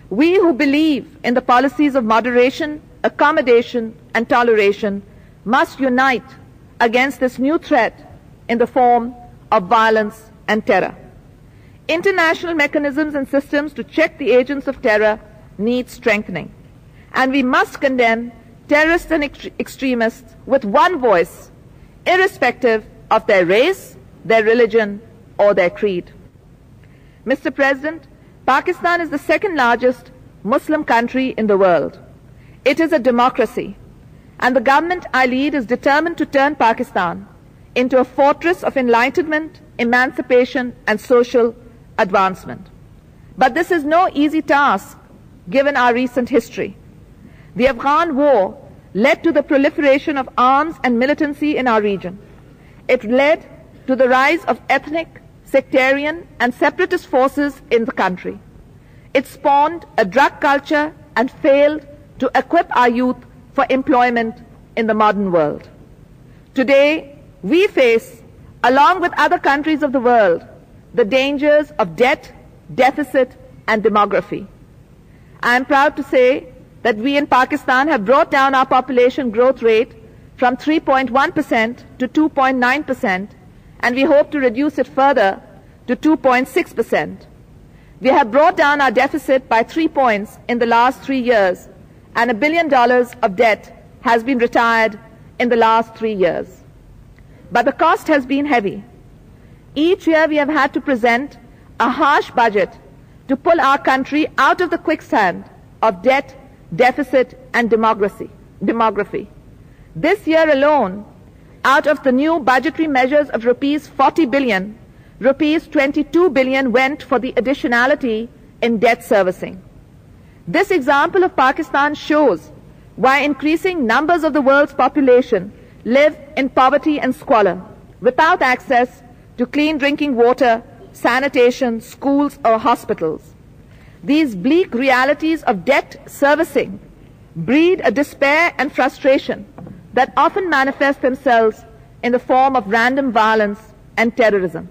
We who believe in the policies of moderation, accommodation, and toleration must unite against this new threat in the form of violence and terror. International mechanisms and systems to check the agents of terror need strengthening, and we must condemn terrorists and extremists with one voice, irrespective of their race, their religion, or their creed. Mr. President, Pakistan is the second largest Muslim country in the world. It is a democracy, and the government I lead is determined to turn Pakistan into a fortress of enlightenment, emancipation, and social advancement. But this is no easy task given our recent history. The Afghan war led to the proliferation of arms and militancy in our region. It led to the rise of ethnic, sectarian, and separatist forces in the country. It spawned a drug culture and failed to equip our youth for employment in the modern world. Today, we face, along with other countries of the world, the dangers of debt, deficit, and demography. I am proud to say that we in Pakistan have brought down our population growth rate from 3.1% to 2.9%, and we hope to reduce it further to 2.6%. We have brought down our deficit by 3 points in the last 3 years, and $1 billion of debt has been retired in the last 3 years. But the cost has been heavy. Each year we have had to present a harsh budget to pull our country out of the quicksand of debt, deficit, and demography. This year alone, out of the new budgetary measures of rupees 40 billion, rupees 22 billion went for the additionality in debt servicing. This example of Pakistan shows why increasing numbers of the world's population live in poverty and squalor, without access to clean drinking water, sanitation, schools, or hospitals. These bleak realities of debt servicing breed a despair and frustration that often manifest themselves in the form of random violence and terrorism.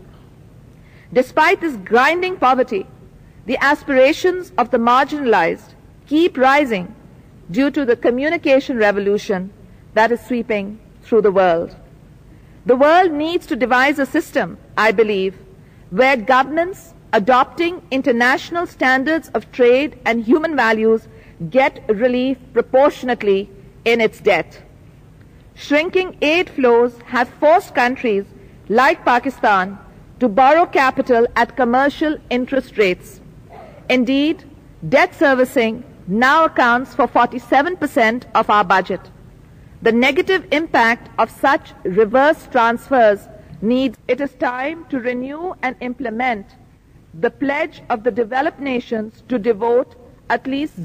Despite this grinding poverty, the aspirations of the marginalized keep rising due to the communication revolution that is sweeping through the world. The world needs to devise a system, I believe, where governments adopting international standards of trade and human values get relief proportionately in its debt. Shrinking aid flows have forced countries like Pakistan to borrow capital at commercial interest rates. Indeed, debt servicing now accounts for 47% of our budget. The negative impact of such reverse transfers needs. It is time to renew and implement the pledge of the developed nations to devote at least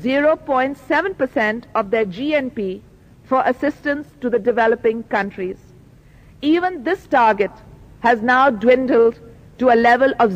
0.7% of their GNP for assistance to the developing countries. Even this target has now dwindled to a level of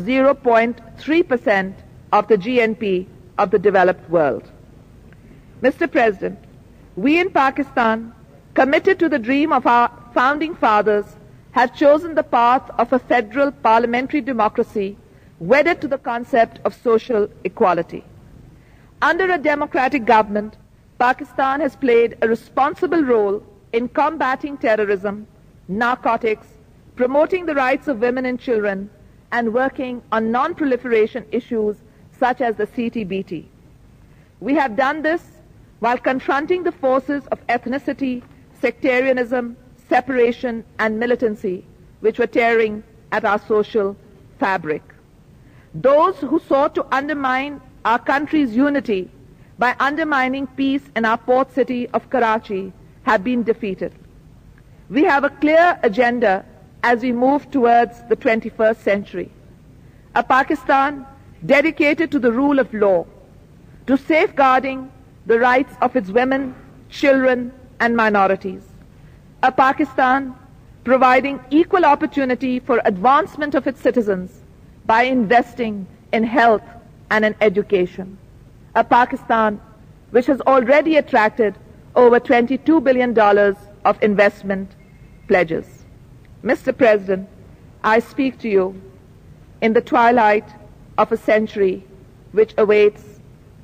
0.3% of the GNP of the developed world. Mr. President, we in Pakistan, committed to the dream of our founding fathers, have chosen the path of a federal parliamentary democracy wedded to the concept of social equality. Under a democratic government, Pakistan has played a responsible role in combating terrorism, narcotics, promoting the rights of women and children, and working on non-proliferation issues such as the CTBT. We have done this while confronting the forces of ethnicity, sectarianism, separation, and militancy, which were tearing at our social fabric. Those who sought to undermine our country's unity by undermining peace in our port city of Karachi have been defeated. We have a clear agenda as we move towards the 21st century. A Pakistan dedicated to the rule of law, to safeguarding the rights of its women, children, and minorities. A Pakistan providing equal opportunity for advancement of its citizens by investing in health and in education. A Pakistan which has already attracted over $22 billion of investment pledges. Mr. President, I speak to you in the twilight of a century which awaits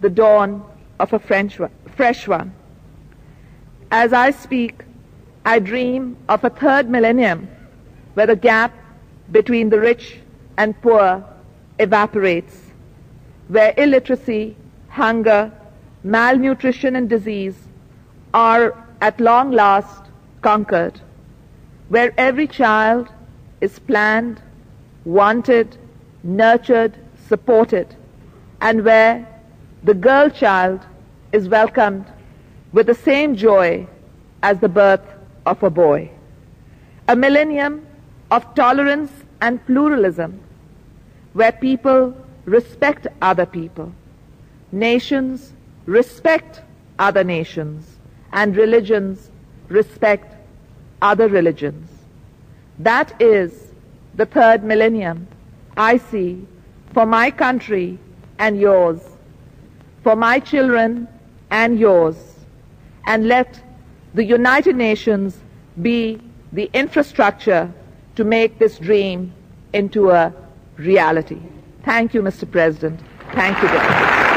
the dawn of a fresh one. As I speak, I dream of a third millennium where the gap between the rich and poor evaporates, where illiteracy, hunger, malnutrition, and disease are at long last conquered, where every child is planned, wanted, nurtured, supported, and where the girl child is welcomed with the same joy as the birth of a boy. A millennium of tolerance and pluralism, where people respect other people, nations respect other nations, and religions respect other religions. That is the third millennium I see for my country and yours, for my children and yours, and let the United Nations be the infrastructure to make this dream into a reality. Thank you, Mr. President. Thank you, Deputy.